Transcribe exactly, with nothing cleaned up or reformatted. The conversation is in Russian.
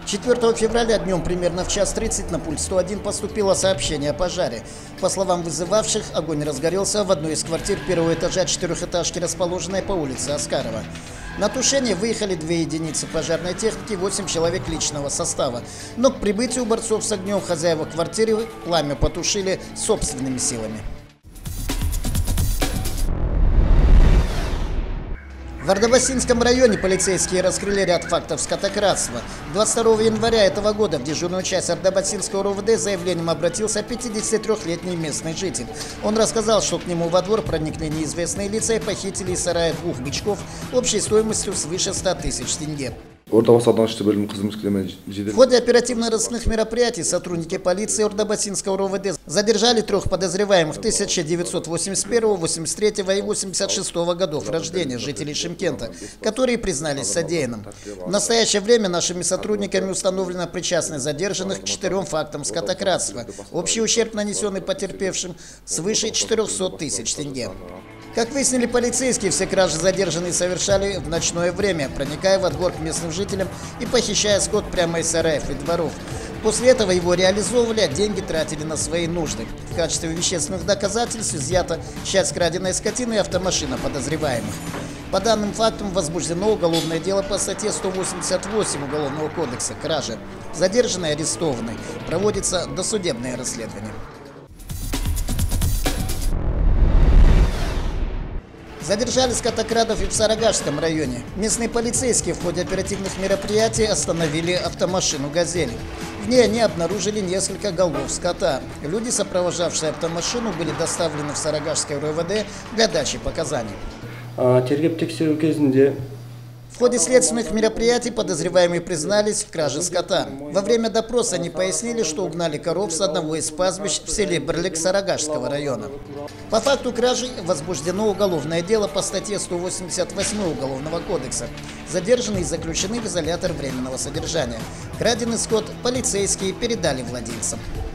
четвёртого февраля днем примерно в час тридцать на пульт сто один поступило сообщение о пожаре. По словам вызывавших, огонь разгорелся в одной из квартир первого этажа четырехэтажки, расположенной по улице Оскарова. На тушение выехали две единицы пожарной техники, восемь человек личного состава. Но к прибытию борцов с огнем хозяева квартиры пламя потушили собственными силами. В Ардебасинском районе полицейские раскрыли ряд фактов скотокрадства. двадцать второго января этого года в дежурную часть Ардебасинского РОВД с заявлением обратился пятидесятитрёхлетний местный житель. Он рассказал, что к нему во двор проникли неизвестные лица и похитили из сарая двух бычков общей стоимостью свыше ста тысяч тенге. В ходе оперативно-розыскных мероприятий сотрудники полиции Ардебасинского РОВД задержали трех подозреваемых тысяча девятьсот восемьдесят первого, восемьдесят третьего и восемьдесят шестого годов рождения жителей Шымкента, которые признались содеянным. В настоящее время нашими сотрудниками установлена причастность задержанных к четырем фактам скотокрадства. Общий ущерб, нанесенный потерпевшим, свыше четырёхсот тысяч тенге. Как выяснили полицейские, все кражи задержанные совершали в ночное время, проникая во двор к местным жителям и похищая скот прямо из сараев и дворов. После этого его реализовывали, а деньги тратили на свои нужды. В качестве вещественных доказательств изъята часть краденой скотины и автомашина подозреваемых. По данным фактам возбуждено уголовное дело по статье сто восемьдесят восемь Уголовного кодекса «Кража». Задержанный, арестованный. Проводится досудебное расследование. Задержали скотокрадов и в Сарагашском районе. Местные полицейские в ходе оперативных мероприятий остановили автомашину «Газель». В ней они обнаружили несколько голов скота. Люди, сопровождавшие автомашину, были доставлены в Сарагашское РОВД для дачи показаний. В ходе следственных мероприятий подозреваемые признались в краже скота. Во время допроса они пояснили, что угнали коров с одного из пастбищ в селе Брлик Сарагашского района. По факту кражи возбуждено уголовное дело по статье сто восемьдесят восемь Уголовного кодекса. Задержанные заключены в изолятор временного содержания. Краденый скот полицейские передали владельцам.